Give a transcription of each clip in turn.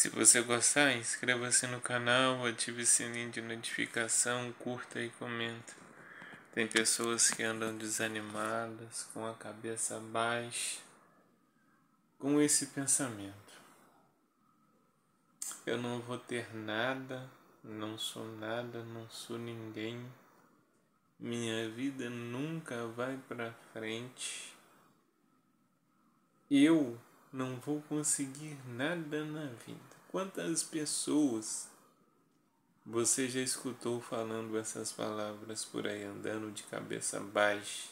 Se você gostar, inscreva-se no canal, ative o sininho de notificação, curta e comenta. Tem pessoas que andam desanimadas, com a cabeça baixa, com esse pensamento: eu não vou ter nada, não sou nada, não sou ninguém, minha vida nunca vai para frente, eu não vou conseguir nada na vida. Quantas pessoas você já escutou falando essas palavras por aí, andando de cabeça baixa?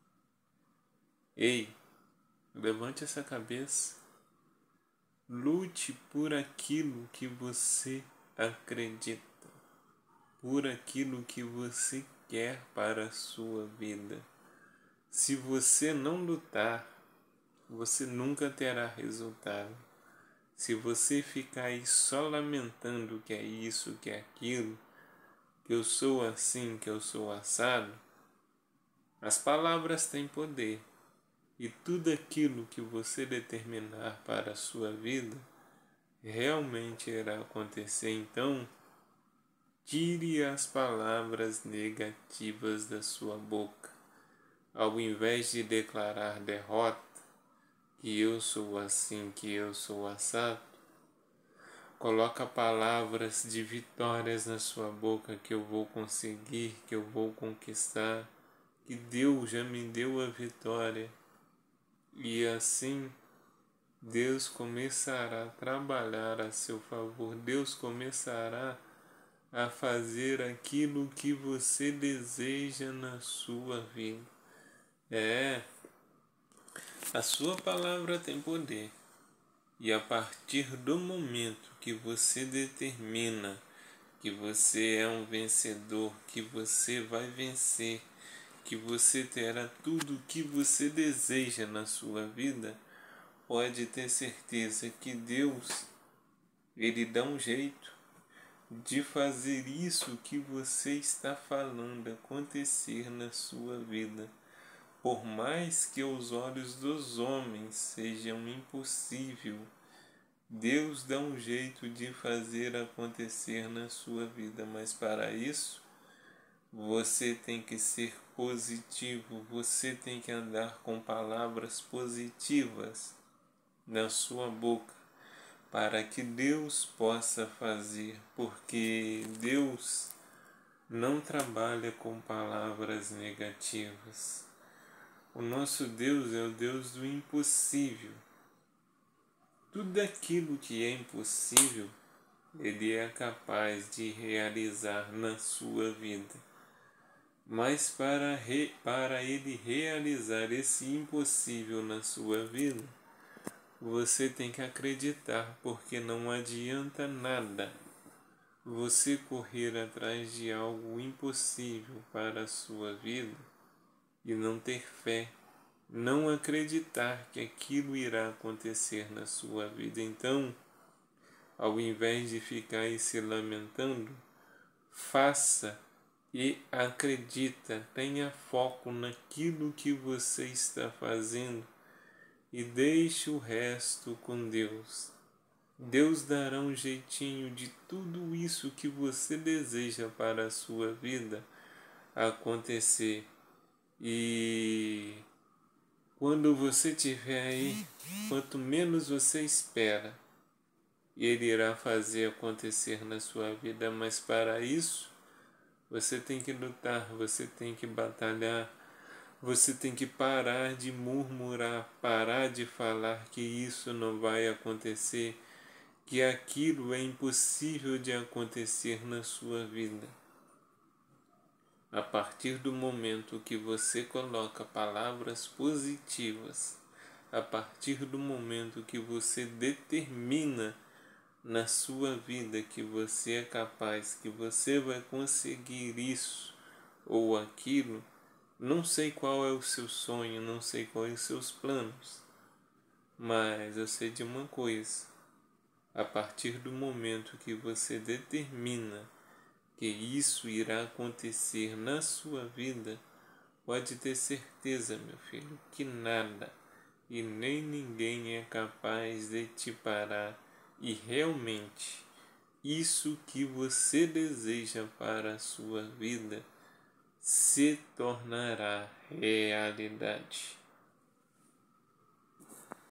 Ei, levante essa cabeça. Lute por aquilo que você acredita, por aquilo que você quer para a sua vida. Se você não lutar, você nunca terá resultado. Se você ficar aí só lamentando que é isso, que é aquilo, que eu sou assim, que eu sou assado, as palavras têm poder. E tudo aquilo que você determinar para a sua vida realmente irá acontecer. Então, tire as palavras negativas da sua boca. Ao invés de declarar derrota, que eu sou assim, que eu sou assado, coloca palavras de vitórias na sua boca, que eu vou conseguir, que eu vou conquistar, que Deus já me deu a vitória. E assim, Deus começará a trabalhar a seu favor. Deus começará a fazer aquilo que você deseja na sua vida. A sua palavra tem poder. E a partir do momento que você determina que você é um vencedor, que você vai vencer, que você terá tudo o que você deseja na sua vida, pode ter certeza que Deus, Ele dá um jeito de fazer isso que você está falando acontecer na sua vida. Por mais que aos olhos dos homens seja impossível, Deus dá um jeito de fazer acontecer na sua vida. Mas para isso, você tem que ser positivo, você tem que andar com palavras positivas na sua boca, para que Deus possa fazer, porque Deus não trabalha com palavras negativas. O nosso Deus é o Deus do impossível. Tudo aquilo que é impossível, Ele é capaz de realizar na sua vida. Mas para Ele realizar esse impossível na sua vida, você tem que acreditar, porque não adianta nada você correr atrás de algo impossível para a sua vida e não ter fé, não acreditar que aquilo irá acontecer na sua vida. Então, ao invés de ficar aí se lamentando, faça e acredita, tenha foco naquilo que você está fazendo e deixe o resto com Deus. Deus dará um jeitinho de tudo isso que você deseja para a sua vida acontecer. E quando você tiver aí, quanto menos você espera, Ele irá fazer acontecer na sua vida. Mas para isso, você tem que lutar, você tem que batalhar, você tem que parar de murmurar, parar de falar que isso não vai acontecer, que aquilo é impossível de acontecer na sua vida. A partir do momento que você coloca palavras positivas, a partir do momento que você determina na sua vida que você é capaz, que você vai conseguir isso ou aquilo, não sei qual é o seu sonho, não sei quais os seus planos, mas eu sei de uma coisa: a partir do momento que você determina que isso irá acontecer na sua vida, pode ter certeza, meu filho, que nada e nem ninguém é capaz de te parar e realmente isso que você deseja para a sua vida se tornará realidade.